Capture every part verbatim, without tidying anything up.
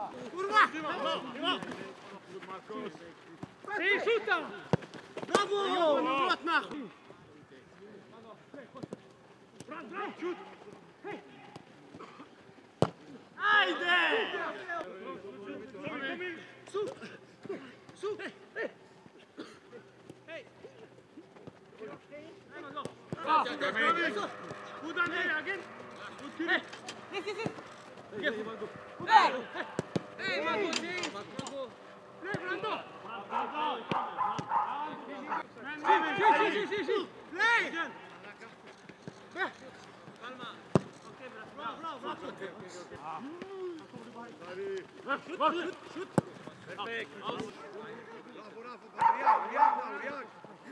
Curva! Sì, sutta! Bravo! Bravo, nach! Bravo, shoot! Haydi! Su! Su! Hey! Buradan nereye gel? Hey! Yes, yes, yes! Hey! Hey, Marco, hey! Hey, Brando! Sì, sì, sì, sì! Lei! Calma! Ok, bravo, bravo, bravo! Shoot, shoot! Perfect! Bravo, bravo, Adriano, Adriano, Adriano!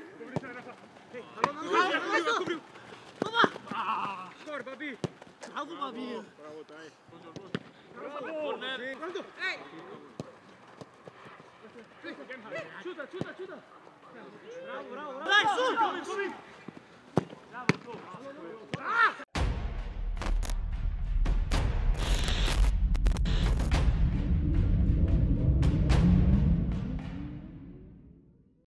Scor, Babi! Bravo, Babi! Bravo, dai! Bravo! Corner! Brando! Ehi! Ciuda, ciuda, ciuda! Bravo, bravo, bravo! Dai, su! Come, come! Bravo, tu! Ah!